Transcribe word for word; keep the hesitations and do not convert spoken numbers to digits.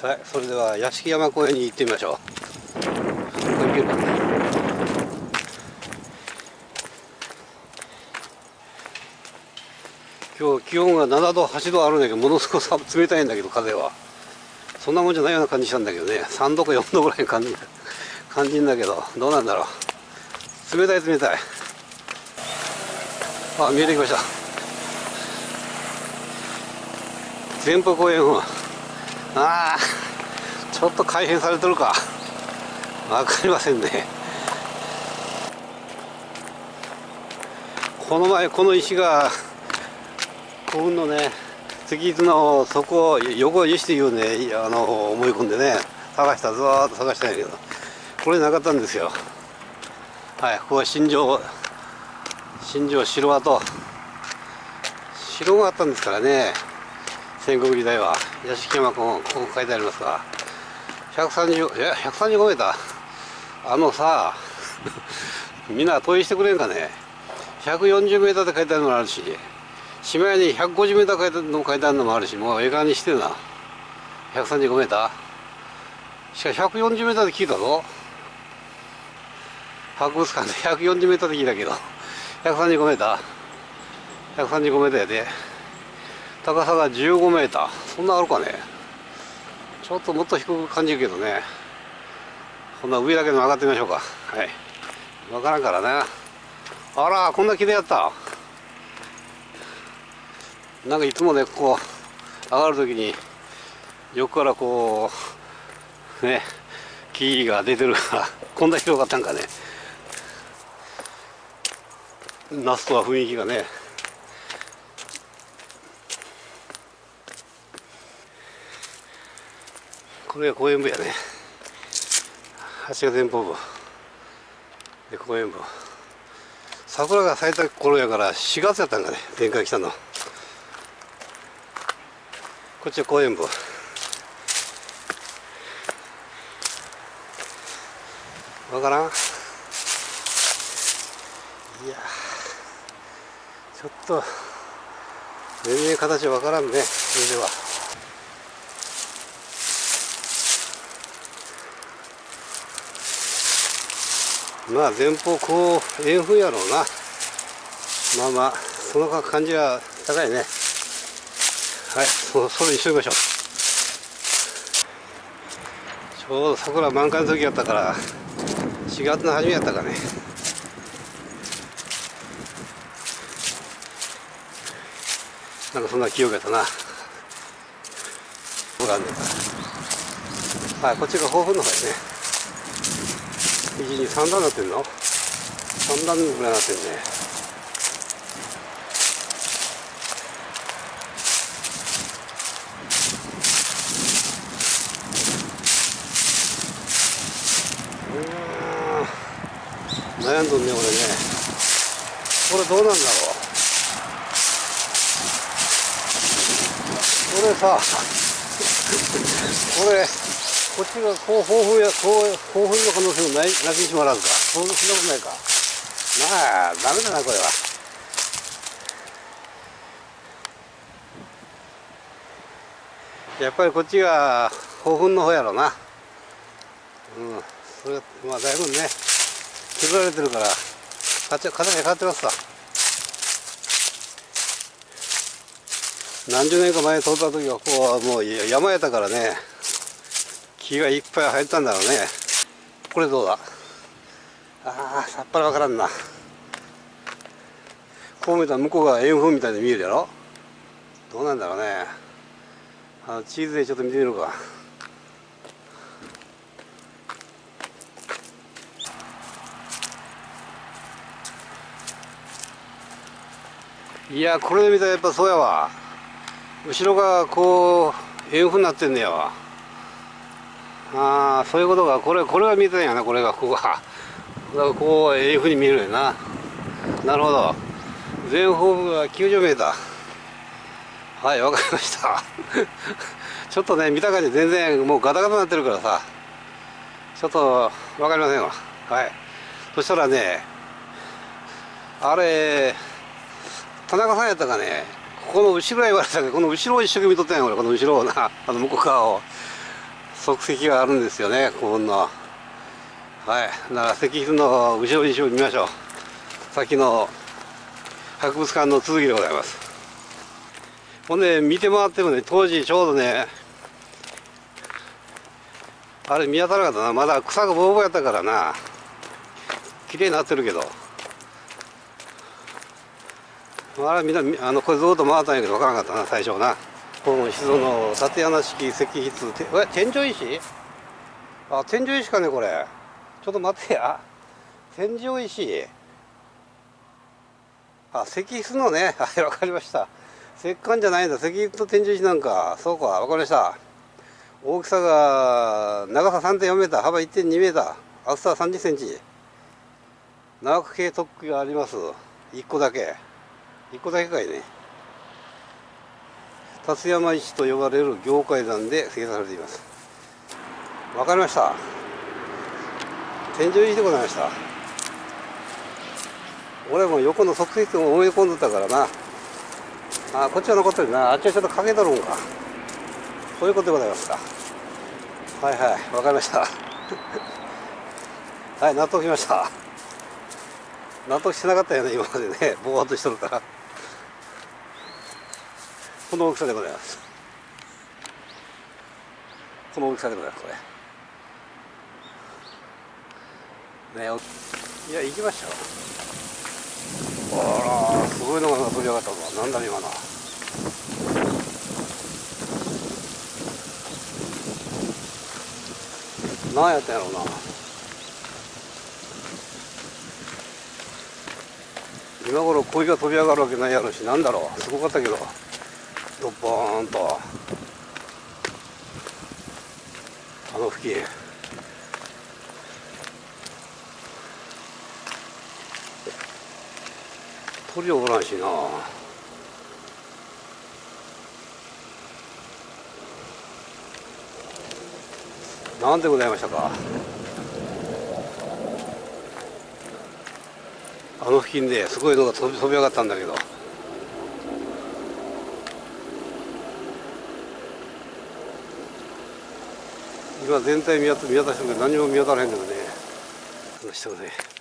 はい、それでは屋敷山公園に行ってみましょう。これ行けるかな。今日気温がななどはちどあるんだけど、ものすごく冷たいんだけど、風はそんなもんじゃないような感じしたんだけどね。さんどかよんどぐらい感じ感じんだけど、どうなんだろう。冷たい冷たい。あ、見えてきました。前方公園。ああ、ちょっと改変されてるか分かりませんね。この前この石が古墳のね石室の底を横石というね、あの思い込んでね探した、ずーっと探したんやけど、これなかったんですよ。はい、ここは新庄新庄城跡、城があったんですからね。戦国時代は屋敷山公園、ここ書いてありますが、ひゃくさんじゅう、いやひゃくさんじゅうごメーター、あのさみんな問いしてくれんかね。ひゃくよんじゅうメーターって書いてあるのもあるし、しまいにひゃくごじゅうメーター書いてあるの書いてあるのもあるし、もうええかにしてるな。ひゃくさんじゅうごメーターしかしひゃくよんじゅうメーターで聞いたぞ。博物館でひゃくよんじゅうメーターで聞いたけど、ひゃくさんじゅうごメーターひゃくさんじゅうごメーターやで、高さがじゅうごメーター、そんなあるかね。ちょっともっと低く感じるけどね。こんな上だけでも上がってみましょうか。はい、分からんからね。あら、こんな綺麗やった。なんかいつもね、こう上がるときに横からこうね木が出てるからこんな広かったんかね。夏とは雰囲気がね。これが公園部やね。橋が前方部で公園部、桜が咲いた頃やからしがつやったんかね、玄関来たの。こっちは公園部。わからん。いやちょっと全然形わからんね。それではまあ前方こう円墳やろうな。まあまあその感じは高いね。はい、そ, それにしときましょう。ちょうど桜満開の時やったからしがつの初めやったかね。なんかそんな記憶やったな。はい、こっちが豊富の方ですね。いち、に、さん段になってんの ?さん 段ぐらいになってるね。悩んどんね、俺ね。これどうなんだろう。これさこれこっちがこう豊富やこう豊富の可能性もないなきにしもあらずか。そんなことないか。まあダメだなこれは。やっぱりこっちが豊富の方やろうな。うん、それまあだいぶね削られてるから形が変わってますさ。何十年か前通った時はこうもう山やったからね、木がいっぱい生えてたんだろうね。これどうだ。ああさっぱりわからんな。こう見たら向こうが円墳みたいに見えるやろ。どうなんだろうね。あの地図でちょっと見てみるか。いやこれで見たらやっぱそうやわ。後ろがこう円墳になってんねやわ。ああそういうことか。これこれが見えたんやな。これがここがだからこう円墳に見えるよな。なるほど。全方部がきゅうじゅうメーター。はい、わかりましたちょっとね見た感じ全然もうガタガタになってるからさ、ちょっとわかりませんわ。はい、そしたらねあれ田中さんやったかね、ここの後ろへ言われたけど、この後ろを一生懸命見とったんや俺。この後ろをな、あの向こう側を足跡があるんですよね、古墳の。はい、だから石碑の後ろに見ましょう。先の博物館の続きでございます。ほんで見て回ってもね、当時ちょうどね、あれ見当たらなかったな。まだ草がボーボーやったからな。綺麗になってるけど、あれみんなあのこれずっと回ったんやけど分からなかったな、最初な。この静の竪穴式石碑図、てえ天井石、あ天井石かねこれ。ちょっと待ってや、天井石、あ石碑のね、はい分かりました。石棺じゃないんだ、石碑と天井石なんか。そうか、分かりました。大きさが長さ さんてんよんメーター、幅 いってんにメーター、厚ささんじゅっセンチ。長く系突起があります。いっこだけ。いっこだけかいね。辰山石と呼ばれる行階段で設計されています。わかりました。天井石でございました。俺も横の側室を思い込んでたからな。あ、こっちは残ってるな。あっちはちょっとかけとるんか。そういうことでございますか。はいはい、わかりました。はい、納得しました。納得してなかったよね、今までね。ぼーっとしとるから。この大きさでございます。この大きさでございます、これ。ね、いや、行きましたよ。あら、すごいのが飛び上がったぞ。なんだね、今の。何やったんやろうな。今頃鯉が飛び上がるわけないやろうし、なんだろう、すごかったけど、ドッボーンとあの付近、鳥おらんしな。なんでございましたか。あの付近ですごいのが飛び飛び上がったんだけど、今全体見渡してるけど何も見当たらへんけどね。話してください。